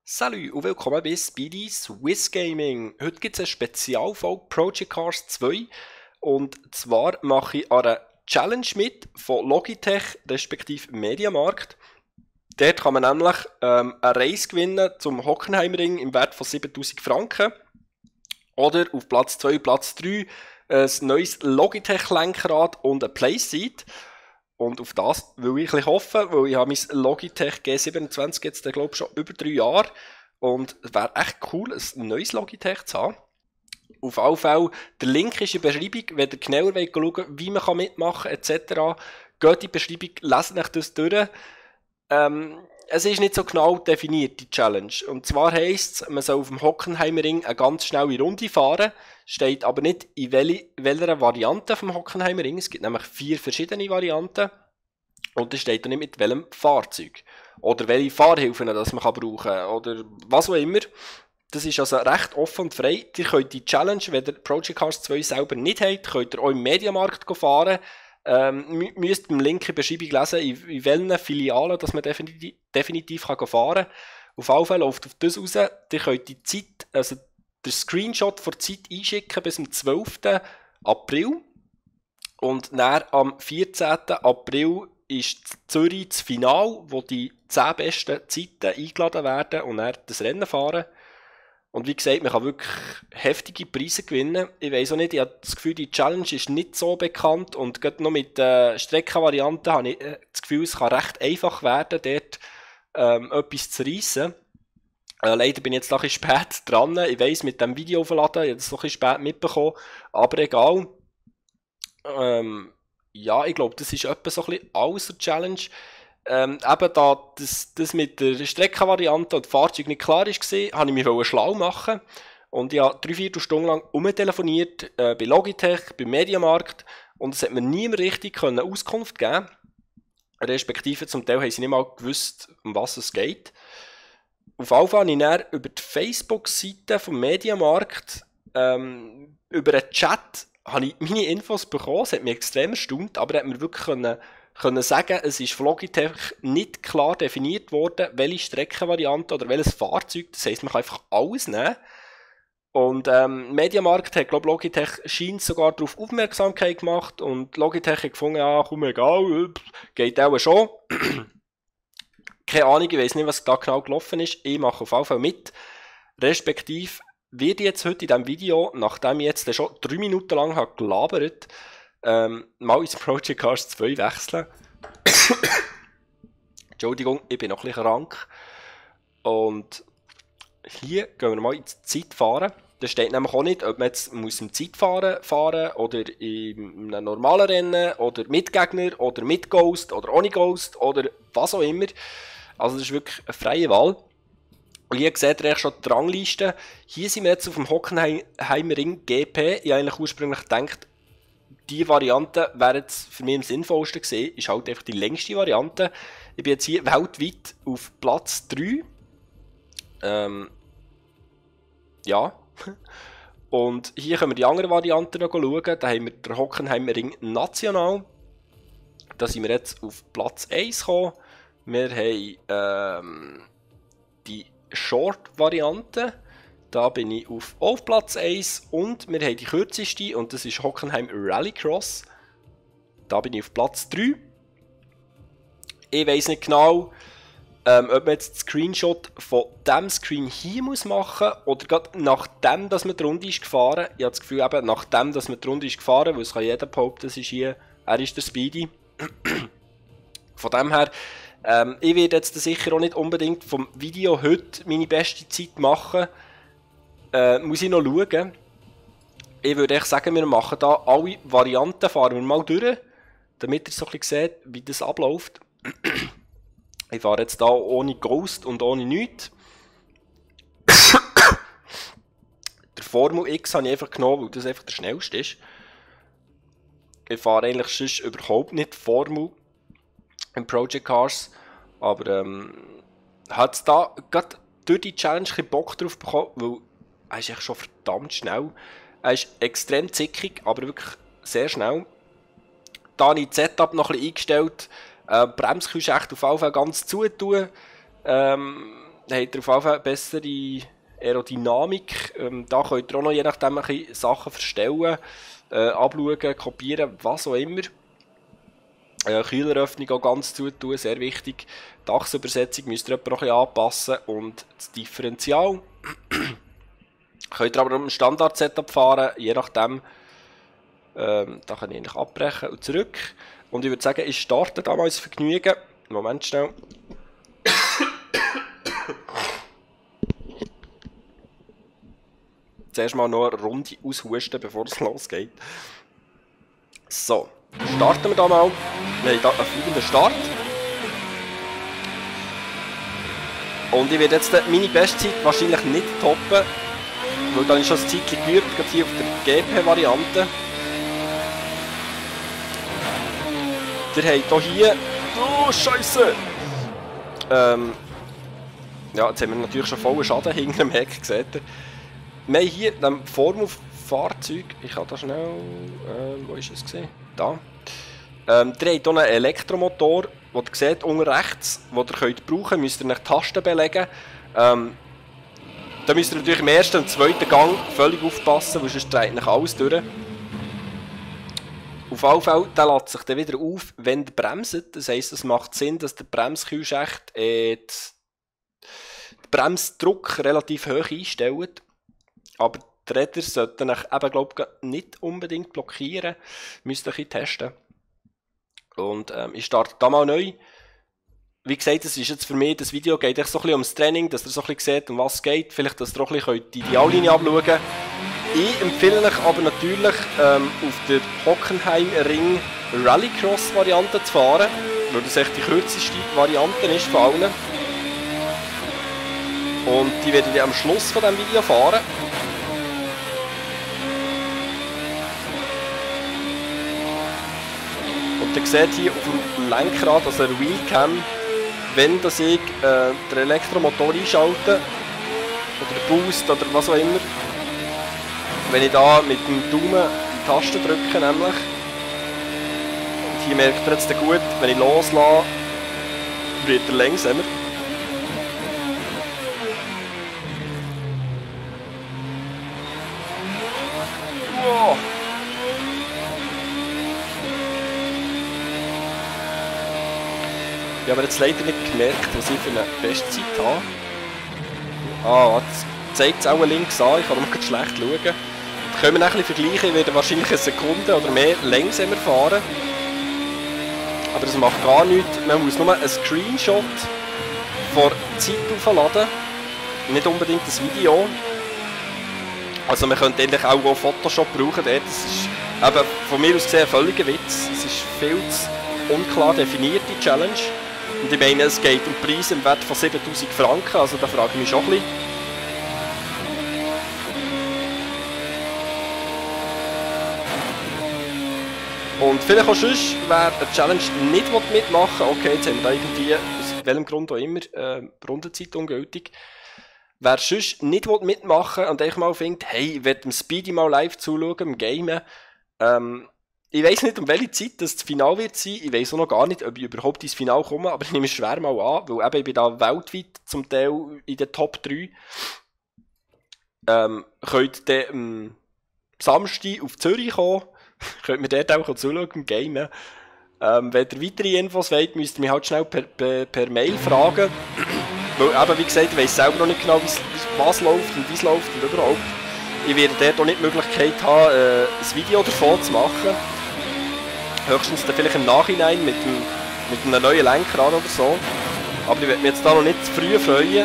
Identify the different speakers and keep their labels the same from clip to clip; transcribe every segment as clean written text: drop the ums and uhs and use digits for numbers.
Speaker 1: Salut und willkommen bei Speedy Swiss Gaming. Heute gibt es eine Spezialfolge Project Cars 2 und zwar mache ich an einer Challenge mit von Logitech respektive Mediamarkt. Dort kann man nämlich eine Reise gewinnen zum Hockenheimring im Wert von 7000 Franken oder auf Platz 2 und Platz 3 ein neues Logitech Lenkrad und eine Playseat. Und auf das will ich ein bisschen hoffen, weil ich habe mein Logitech G27 jetzt, glaube ich, schon über 3 Jahre. Und es wäre echt cool, ein neues Logitech zu haben. Auf alle Fälle, der Link ist in der Beschreibung, wenn ihr genauer schauen wollt, wie man mitmachen kann, etc. Geht in die Beschreibung, lest euch das durch. Es ist nicht so genau definiert, die Challenge. Und zwar heisst es, man soll auf dem Hockenheimring eine ganz schnelle Runde fahren, steht aber nicht in welcher Variante vom Hockenheimring. Es gibt nämlich 4 verschiedene Varianten. Und es steht auch nicht mit welchem Fahrzeug. Oder welche Fahrhilfen das man brauchen kann. Oder was auch immer. Das ist also recht offen und frei. Ihr könnt die Challenge, wenn ihr Project Cars 2 selber nicht habt, könnt ihr auch im Mediamarkt fahren. Müsst im Link in der Beschreibung lesen, in welchen Filialen dass man definitiv fahren kann. Auf alle Fälle läuft auf das raus. Ihr könnt die Zeit, also den Screenshot der Zeit einschicken bis zum 12. April. Und dann am 14. April ist in Zürich das Finale, wo die 10 besten Zeiten eingeladen werden und dann das Rennen fahren. Und wie gesagt, man kann wirklich heftige Preise gewinnen. Ich weiss auch nicht, ich habe das Gefühl, die Challenge ist nicht so bekannt und gerade noch mit Streckenvarianten habe ich das Gefühl, es kann recht einfach werden, dort etwas zu reissen. Leider bin ich jetzt noch ein bisschen spät dran. Ich weiss, mit dem Video aufladen, ich habe das noch ein bisschen spät mitbekommen, aber egal. Ja, ich glaube, das ist etwa so ein bisschen alles der Challenge. Eben da das mit der Streckenvariante und Fahrzeug nicht klar war, wollte ich mich schlau machen. Und ich habe 3/4 Stunden lang umtelefoniert bei Logitech, beim Mediamarkt. Und es hat mir niemand richtig Auskunft geben. Respektive zum Teil haben sie nicht mal gewusst, um was es geht. Auf jeden Fall habe ich dann über die Facebook-Seite vom Mediamarkt über einen Chat habe ich meine Infos bekommen. Es hat mich extrem erstaunt, aber er hat mir wirklich können sagen, es ist von Logitech nicht klar definiert worden, welche Streckenvariante oder welches Fahrzeug. Das heisst, man kann einfach alles nehmen. Und Mediamarkt hat, glaube Logitech scheint sogar darauf Aufmerksamkeit gemacht und Logitech hat gefunden, ja, komm, egal, geht auch schon. Keine Ahnung, ich weiß nicht, was da genau gelaufen ist. Ich mache auf jeden Fall mit. Respektive werde ich jetzt heute in diesem Video, nachdem ich jetzt schon 3 Minuten lang habe gelabert, mal ins Project Cars 2 wechseln. Entschuldigung, ich bin noch ein bisschen krank. Und hier gehen wir mal ins Zeitfahren. Da steht nämlich auch nicht, ob man jetzt im Zeitfahren fahren oder in einem normalen Rennen oder mit Gegner oder mit Ghost oder ohne Ghost oder was auch immer. Also das ist wirklich eine freie Wahl. Und hier seht ihr schon die Rangliste. Hier sind wir jetzt auf dem Hockenheimring GP. Ich habe eigentlich ursprünglich gedacht, die Variante wäre jetzt für mich am sinnvollsten gewesen. Ist halt einfach die längste Variante. Ich bin jetzt hier weltweit auf Platz 3. Ja. Und hier können wir die anderen Varianten noch schauen. Da haben wir den Hockenheimring National. Da sind wir jetzt auf Platz 1 gekommen. Wir haben die Short-Variante. Da bin ich auf Platz 1 und wir haben die kürzeste und das ist Hockenheim Rallycross. Da bin ich auf Platz 3. Ich weiss nicht genau, ob man jetzt den Screenshot von diesem Screen hier machen muss oder gerade nachdem, dass man die Runde ist gefahren. Ich habe das Gefühl, eben nachdem, dass man die Runde ist gefahren, weil es kann jeder behaupten, das ist hier, er ist der Speedy. Von dem her, ich werde jetzt sicher auch nicht unbedingt vom Video heute meine beste Zeit machen. Muss ich noch schauen. Ich würde echt sagen, wir machen da alle Varianten, fahren wir mal durch, damit ihr so ein bisschen seht, wie das abläuft. Ich fahre jetzt da ohne Ghost und ohne nichts. Der Formel X habe ich einfach genommen, weil das einfach der schnellste ist. Ich fahre eigentlich sonst überhaupt nicht Formel im Project Cars, aber hat es da gerade durch die Challenge ein bisschen Bock drauf bekommen, weil er ist echt schon verdammt schnell. Er ist extrem zickig, aber wirklich sehr schnell. Da habe ich das Setup noch ein bisschen eingestellt. Bremsküche echt auf jeden Fall ganz zutun. habt ihr auf jeden Fall bessere Aerodynamik. Da könnt ihr auch noch je nachdem ein bisschen Sachen verstellen, abschauen, kopieren, was auch immer. Kühleröffnung auch ganz zutun, sehr wichtig. Die Achsenübersetzung müsst ihr etwa noch ein bisschen anpassen und das Differential. Könnt ihr aber im Standard-Setup fahren, je nachdem. Da kann ich eigentlich abbrechen und zurück. Und ich würde sagen, ich starte da mal das Vergnügen. Moment schnell. Zuerst mal noch eine Runde aushusten, bevor es losgeht. So, starten wir da mal. Wir haben hier einen fliegenden Start. Und ich werde jetzt meine Bestzeit wahrscheinlich nicht toppen, weil dann ist schon ein Zeitchen geübt, gerade hier auf der GP-Variante. Ihr habt hier... Oh, Scheiße! Ja, jetzt haben wir natürlich schon vollen Schaden hinter dem Heck, seht ihr. Wir haben hier ein Formel-Fahrzeug. Ich kann da schnell... wo ist es gesehen? Da. Ihr habt hier einen Elektromotor, den ihr seht, unten rechts, den ihr brauchen könnt, müsst ihr nach Tasten belegen. Da müsst ihr natürlich im ersten und zweiten Gang völlig aufpassen, weil sonst dreht euch alles durch. Auf jeden Fall, der lässt sich dann wieder auf, wenn ihr bremst. Das heisst, es macht Sinn, dass der Bremskühlschacht den Bremsdruck relativ hoch einstellt. Aber die Räder sollten euch eben, glaube ich, nicht unbedingt blockieren. Müsst ihr ein bisschen testen. Und ich starte da mal neu. Wie gesagt, das ist jetzt für mich, das Video geht echt so ein bisschen ums Training, dass ihr so ein bisschen seht, um was es geht. Vielleicht, dass ihr auch ein bisschen die Ideallinie abschauen könnt. Ich empfehle euch aber natürlich, auf der Hockenheimring Rallycross-Variante zu fahren, weil das echt die kürzeste Variante ist von allen. Und die werde ich am Schluss von diesem Video fahren. Und ihr seht hier auf dem Lenkrad, also der Wheelcam, wenn das ich den Elektromotor einschalte, oder den Boost oder was auch immer, wenn ich da mit dem Daumen die Taste drücke, nämlich, und hier merkt ihr jetzt gut, wenn ich loslasse, wird er langsamer. Wow. Ich habe jetzt leider nicht gemerkt, was ich für eine Bestzeit habe. Ah, jetzt zeigt es auch links an, ich kann noch schlecht schauen. Da können wir ein bisschen vergleichen, ich werde wahrscheinlich eine Sekunde oder mehr langsamer fahren. Aber das macht gar nichts, man muss nur einen Screenshot von der Zeit aufladen, nicht unbedingt das Video. Also man könnte eigentlich auch Photoshop brauchen, das ist eben von mir aus gesehen ein völliger Witz. Es ist viel zu unklar definiert, die Challenge. Und ich meine, es geht um Preise im Wert von 7000 Franken, also da frage ich mich schon ein bisschen. Und vielleicht auch sonst, wer eine Challenge nicht mitmachen will, okay, jetzt haben wir da irgendwie, aus welchem Grund auch immer, Rundenzeit ungültig. Wer sonst nicht mitmachen will und einfach mal findet, hey, ich will dem Speedy mal live zuschauen, im Gamen, ich weiss nicht, um welche Zeit das Finale wird sein. Ich weiss auch noch gar nicht, ob ich überhaupt ins Finale komme, aber ich nehme es schwer mal an, weil eben, ich bin da weltweit zum Teil in den Top 3. Könnt ihr am Samstag auf Zürich kommen, könnt mir dort auch zuschauen im Game. Wenn ihr weitere Infos wollt, müsst ihr mich halt schnell per Mail fragen. Weil eben, wie gesagt, ich weiss selber noch nicht genau, was läuft und wie es läuft und überhaupt. Ich werde dort auch nicht die Möglichkeit haben, ein Video davon zu machen. Höchstens dann vielleicht im Nachhinein mit einem neuen Lenkrad oder so. Aber ich werde mich jetzt da noch nicht zu früh freuen.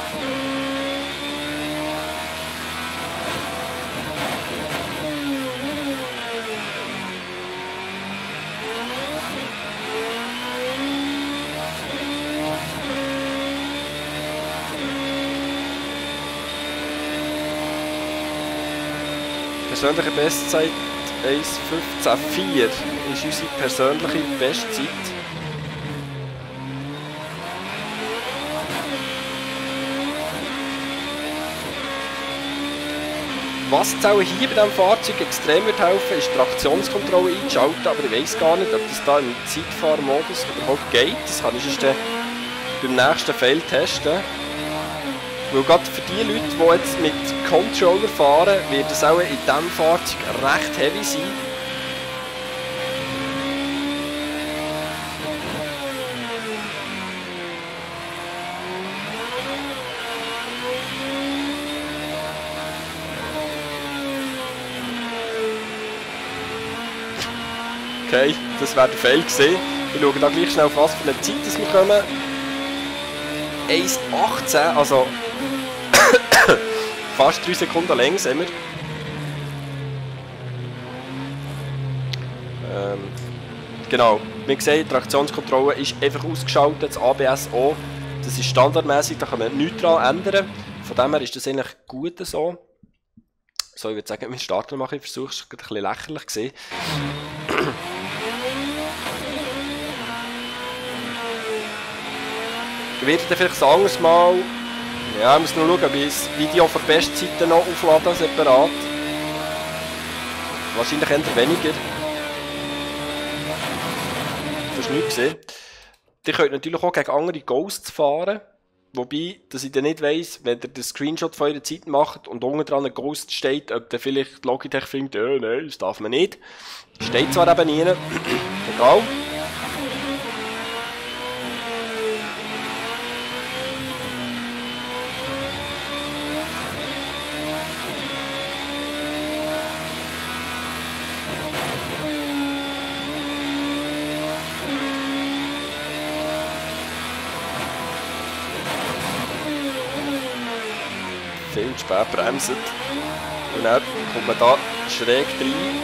Speaker 1: Persönliche Bestzeit 1:15,4 ist unsere persönliche Bestzeit. Was jetzt auch hier bei diesem Fahrzeug extrem wird helfen, ist die Traktionskontrolle einzuschalten, aber ich weiss gar nicht, ob das da im Zeitfahrmodus überhaupt geht. Das kann ich sonst beim nächsten Fail testen. Weil gerade für die Leute, die jetzt mit Controller fahren, wird es auch in diesem Fahrzeug recht heavy sein. Okay, das wäre der Fail gewesen. Ich schaue da gleich schnell auf was für eine Zeit wir kommen. 1,18, also fast 3 Sekunden länger sind wir. Genau, wie gesagt, die Traktionskontrolle ist einfach ausgeschaltet, das ABS auch. Das ist standardmäßig, da kann man nichts daran ändern. Von dem her ist das eigentlich gut so. So, ich würde sagen, wir starten mal. Ich versuche es ein bisschen lächerlich gesehen. Ich werde dann vielleicht ein anderes Mal, ja, ich muss noch schauen, ob ich das Video von der Bestseite noch aufladen, separat. Wahrscheinlich eher weniger. Das hast du nicht gesehen. Ihr könnt natürlich auch gegen andere Ghosts fahren. Wobei, dass ich dann nicht weiss, wenn ihr den Screenshot von eurer Zeit macht und unten dran ein Ghost steht, ob dann vielleicht Logitech findet, nein, das darf man nicht. Steht zwar eben nie. Egal. Viel zu spät bremsen. Und dann kommt man da schräg rein.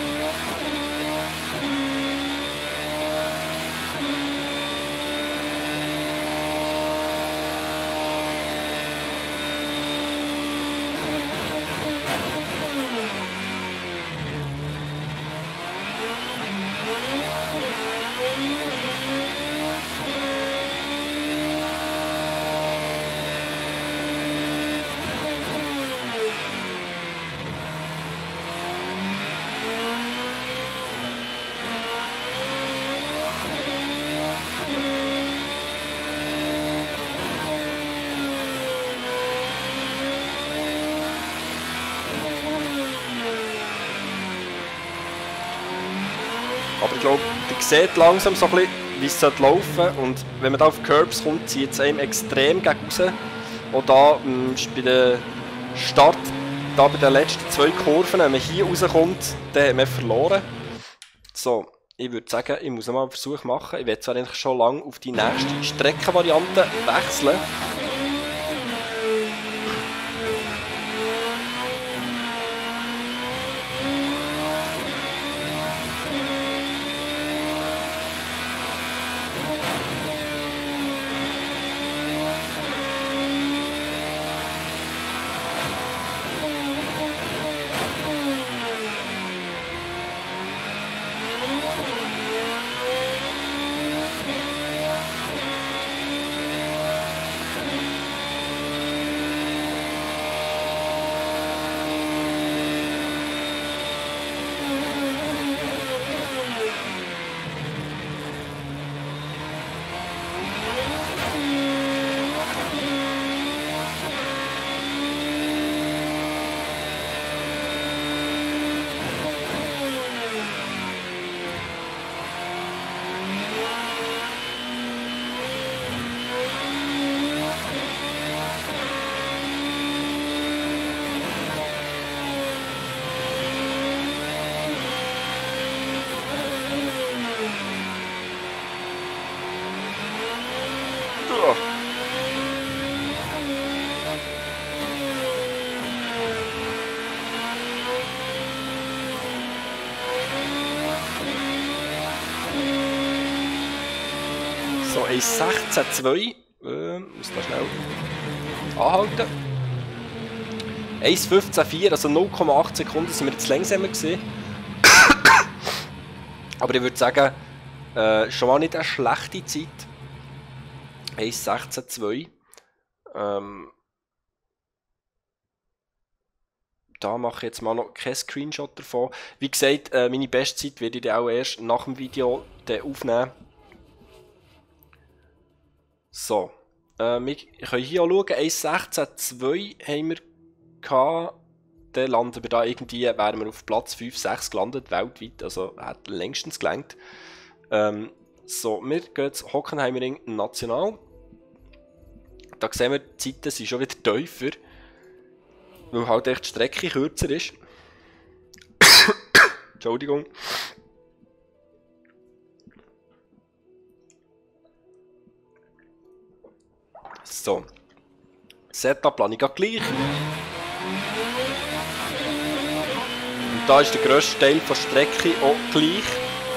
Speaker 1: Aber ich glaube, ihr seht langsam so ein bisschen, wie es laufen sollte. Und wenn man da auf Curbs kommt, zieht es einem extrem gegen raus. Und da bei der Start, da bei den letzten 2 Kurven, wenn man hier rauskommt, dann hat man verloren. So, ich würde sagen, ich muss noch mal einen Versuch machen. Ich werde zwar eigentlich schon lange auf die nächste Streckenvariante wechseln. So, 1,16,2. Muss da schnell anhalten. 1,15,4, also 0,8 Sekunden sind wir jetzt langsamer gesehen. Aber ich würde sagen, schon mal nicht eine schlechte Zeit. 1,16,2. Da mache ich jetzt mal noch keinen Screenshot davon. Wie gesagt, meine Bestzeit werde ich dann auch erst nach dem Video aufnehmen. So, Wir können hier auch schauen, 1.16.2 haben wir gehabt. Dann landen wir da irgendwie, wären wir auf Platz 5, 6 gelandet, weltweit, also hat längstens gelangt. So, wir gehen jetzt Hockenheimring National. Da sehen wir, die Zeiten sind schon wieder tiefer, weil halt echt die Strecke kürzer ist. Entschuldigung. So. Setup plane ich gleich. Und da ist der grösste Teil der Strecke auch gleich.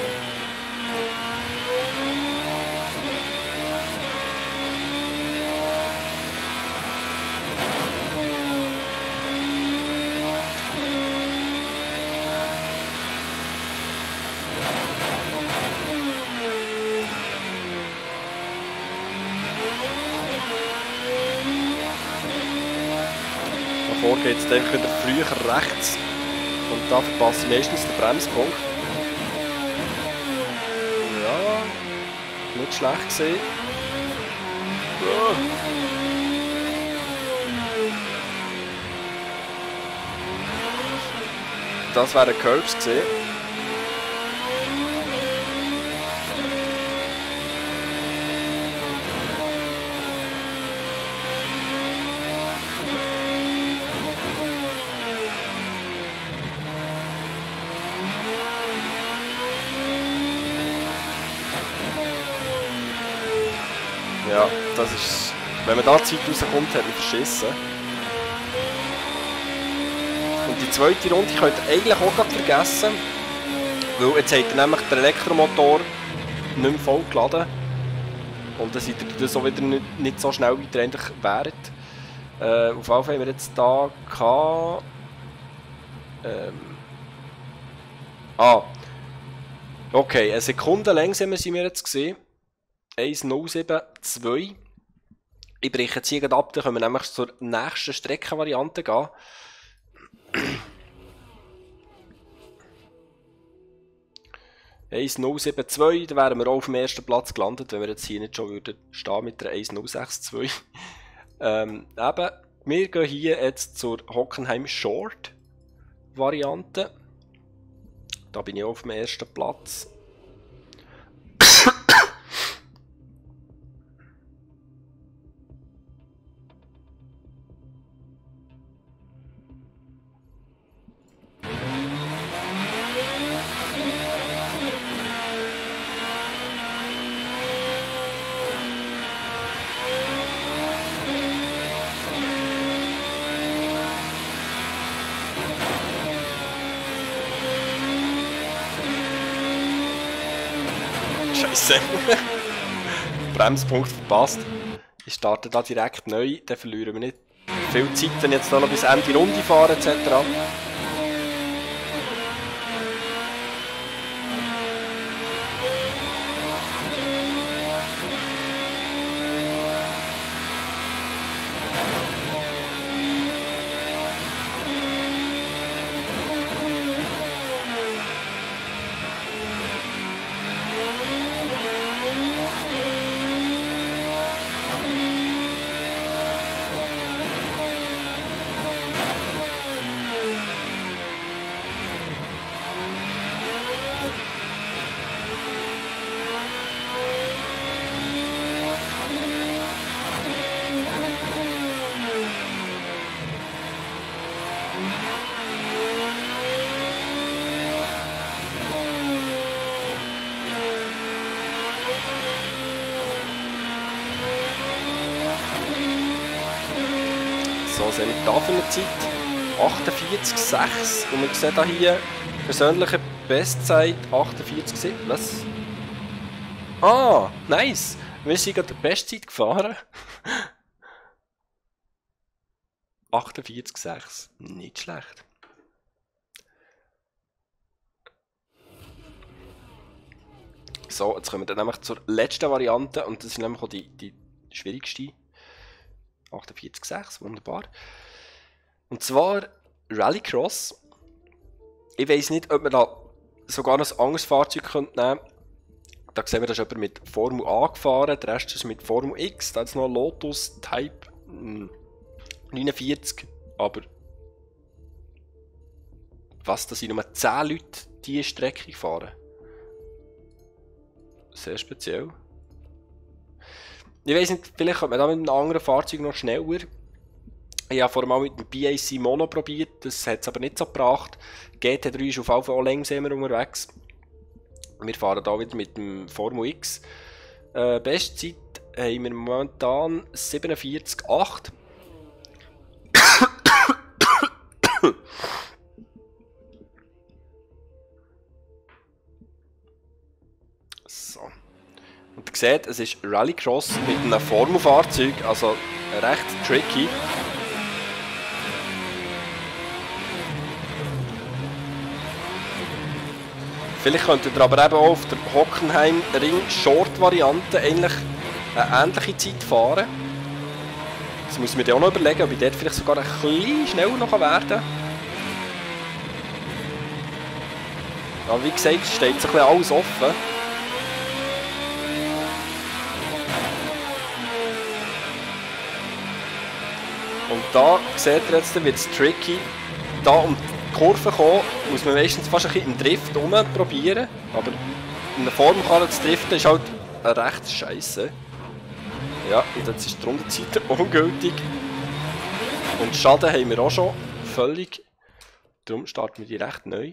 Speaker 1: Davor geht es dann wieder früher rechts. Und da verpasse ich meistens den Bremspunkt. Ja, nicht schlecht gesehen. Das wären Curbs gesehen. Ja, das ist... Wenn man da Zeit rauskommt, hat man verschissen. Und die zweite Runde könnt ihr eigentlich auch gerade vergessen. Weil jetzt hat ihr nämlich den Elektromotor nicht mehr voll geladen. Und dann seid ihr das auch wieder nicht so schnell, wie ihr eigentlich wäret. Auf jeden Fall haben wir jetzt da gehabt... Okay, eine Sekunde langsamer sind wir jetzt gesehen. 1.07.2. Ich breche jetzt hier ab, dann können wir nämlich zur nächsten Streckenvariante gehen. 1.07.2, da wären wir auch auf dem ersten Platz gelandet, wenn wir jetzt hier nicht schon würden stehen mit der 1.06.2. Eben, wir gehen hier jetzt zur Hockenheim Short Variante. Da bin ich auf dem ersten Platz. Scheiße. Bremspunkt verpasst. Ich starte da direkt neu, dann verlieren wir nicht viel Zeit, wenn jetzt noch bis Ende Runde fahren etc. So, sehen wir da für eine Zeit? 48,6. Und wir sehen da hier persönliche Bestzeit 48,7. Was? Ah, nice! Wir sind gerade die Bestzeit gefahren. 48,6. Nicht schlecht. So, jetzt kommen wir dann nämlich zur letzten Variante und das ist nämlich auch die schwierigste. 48,6, wunderbar. Und zwar Rallycross. Ich weiss nicht, ob man da sogar ein anderes Fahrzeug nehmen könnte. da sehen wir, da ist jemand mit Formel A gefahren, der Rest ist mit Formel X, da ist noch Lotus Type 49, aber was, da sind nur 10 Leute diese Strecke fahren. Sehr speziell. Ich weiss nicht, vielleicht könnte man da mit einem anderen Fahrzeug noch schneller. Ich habe vorher mal mit dem BAC Mono probiert, das hat es aber nicht so gebracht. GT3 ist auf jeden Fall auch langsamer unterwegs. Wir fahren hier wieder mit dem Formel X. Bestzeit haben wir momentan 47,8. So. Und ihr seht, es ist Rallycross mit einem Formelfahrzeug, also recht tricky. Vielleicht könntet ihr aber eben auch auf der Hockenheim Ring Short Variante eigentlich eine ähnliche Zeit fahren. Das muss ich mir dann auch noch überlegen, ob ich dort vielleicht sogar ein bisschen schneller noch werden kann. Aber wie gesagt, steht so ein bisschen alles offen. Und da seht ihr jetzt, wird es tricky. Da um die Kurve kommen, muss man meistens fast ein bisschen im Drift probieren. Aber in einer Formkarre zu driften ist halt recht scheisse. Ja, und jetzt ist die Rundenzeit ungültig. Und Schaden haben wir auch schon völlig. Darum starten wir die recht neu.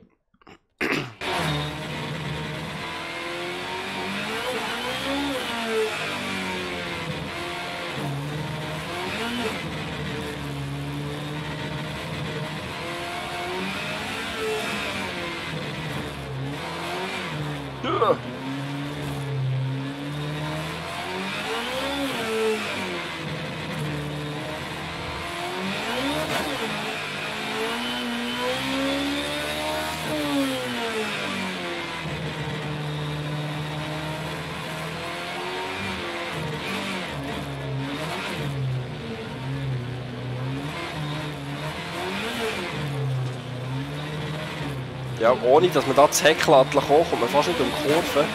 Speaker 1: Ja, ohne dass man da das Heckladel kommt, kommt man fast nicht um die Kurve.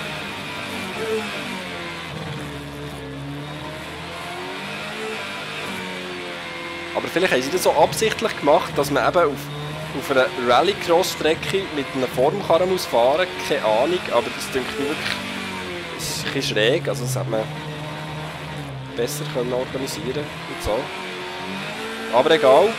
Speaker 1: Aber vielleicht haben sie das so absichtlich gemacht, dass man eben auf einer Rallycross-Strecke mit einer Formkarre muss fahren muss. Keine Ahnung, aber das denke mir wirklich, das ist ein bisschen schräg. Also das hätte man besser können organisieren und so. Aber egal.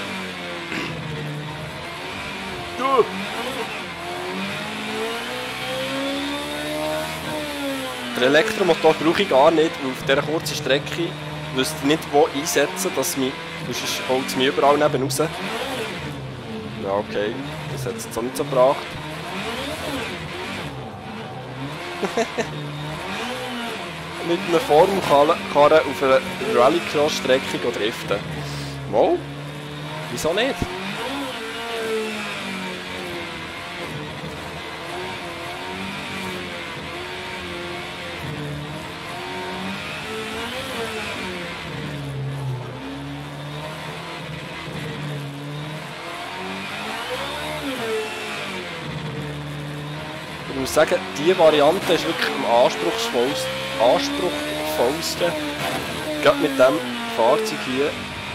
Speaker 1: Den Elektromotor brauche ich gar nicht, weil auf dieser kurzen Strecke wüsste ich nicht, wo einsetzen, dass mich, sonst holt es mich überall neben raus. Ja, okay, das hat es jetzt auch nicht so gebracht. Mit einer Formkarre auf einer Rallycross-Strecke driften. Wow, wieso nicht? Ich muss sagen, diese Variante ist wirklich am anspruchsvollsten. Gerade mit diesem Fahrzeug hier.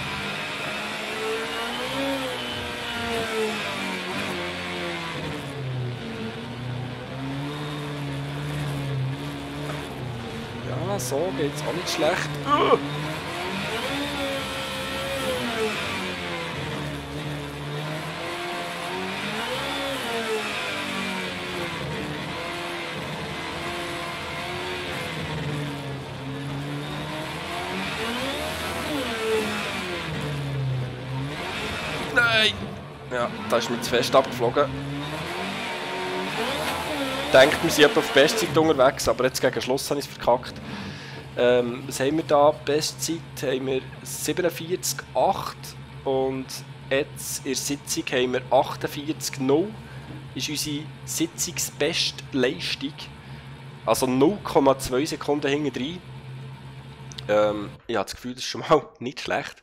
Speaker 1: Ja, so geht es auch nicht schlecht. Nein! Ja, da ist mir zu fest abgeflogen. Denkt, wir sind etwa auf Bestzeit unterwegs, aber jetzt gegen Schluss habe ich es verkackt. Was haben wir da? Bestzeit haben wir 47,8 und jetzt in der Sitzung haben wir 48,0. Ist unsere Sitzungsbestleistung. Also 0,2 Sekunden hinten rein. Ich habe das Gefühl, das ist schon mal nicht schlecht.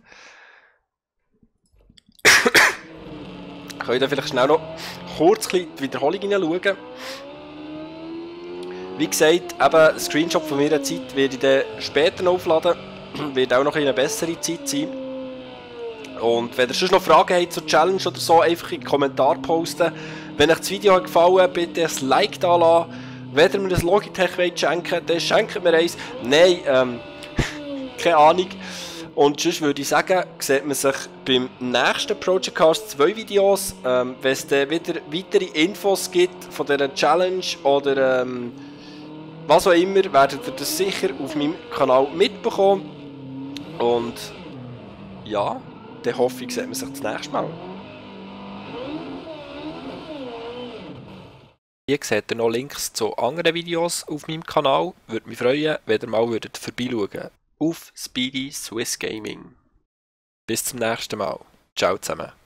Speaker 1: Könnt ihr vielleicht schnell noch kurz die Wiederholung hineinschauen. Wie gesagt, eben ein Screenshot von meiner Zeit werde ich dann später noch aufladen. Wird auch noch eine bessere Zeit sein. Und wenn ihr sonst noch Fragen habt zur Challenge oder so, einfach in die Kommentare posten. Wenn euch das Video hat gefallen, bitte ein Like da lassen. Wenn ihr mir ein Logitech schenken wollt, dann schenkt mir eins. Nein, keine Ahnung. Und sonst würde ich sagen, sieht man sich beim nächsten Project Cars 2 Videos. Wenn es dann wieder weitere Infos gibt von dieser Challenge oder was auch immer, werdet ihr das sicher auf meinem Kanal mitbekommen. Und ja, dann hoffe ich, sieht man sich das nächste Mal. Hier seht ihr noch Links zu anderen Videos auf meinem Kanal. Würde mich freuen, wenn ihr mal vorbeischauen auf Speedy Swiss Gaming. Bis zum nächsten Mal. Ciao zusammen.